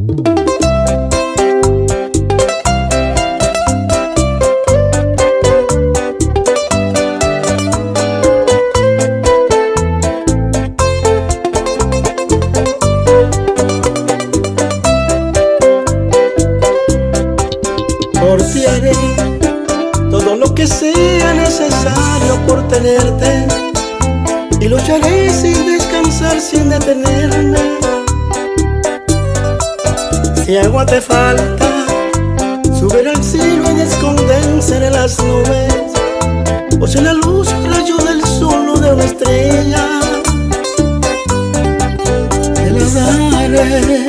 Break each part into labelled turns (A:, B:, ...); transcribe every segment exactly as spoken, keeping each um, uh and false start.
A: Por ti haré todo lo que sea necesario por tenerte, y lucharé sin descansar, sin detenerme. Si agua te falta, subiré al cielo y descondenseré las nubes, o si la luz, rayo del sol o de una estrella, te la daré.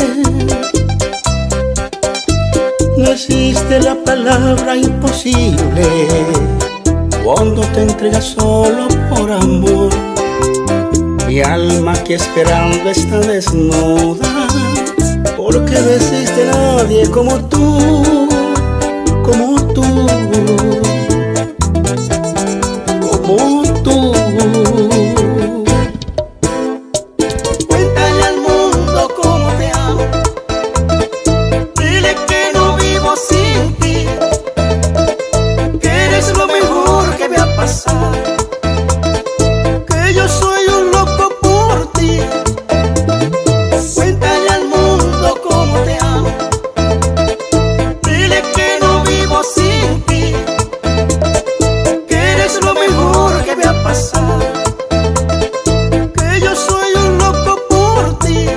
A: No existe la palabra imposible cuando te entregas solo por amor. Mi alma aquí esperando está desnuda, porque no existe nadie como tú, como tú, como tú. Cuéntale al mundo cómo te amo, dile que no vivo sin ti, que eres lo mejor que me ha pasado, que yo soy un loco por ti. Cuéntale al mundo cómo te amo, dile que no vivo sin ti, que eres lo mejor que me ha pasado, que yo soy un loco por ti.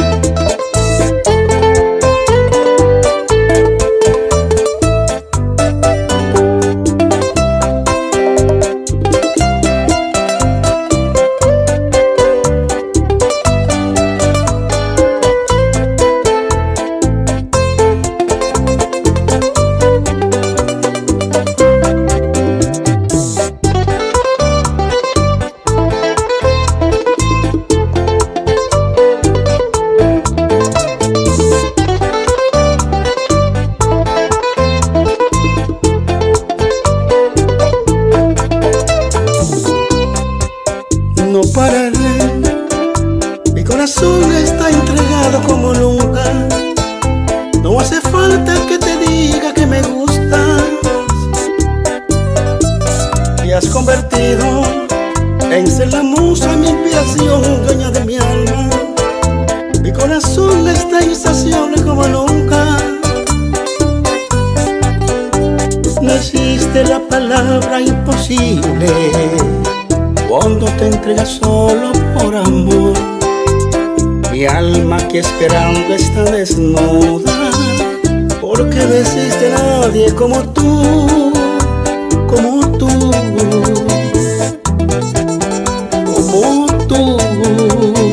A: No pararé, mi corazón está entregado como nunca. No hace falta que te diga que me gustas. Te has convertido en ser la musa, mi inspiración, dueña de mi alma. Mi corazón está insaciable como nunca. No existe la palabra imposible cuando te entregas solo por amor. Mi alma aquí esperando está desnuda, porque no existe nadie como tú, como tú, como tú.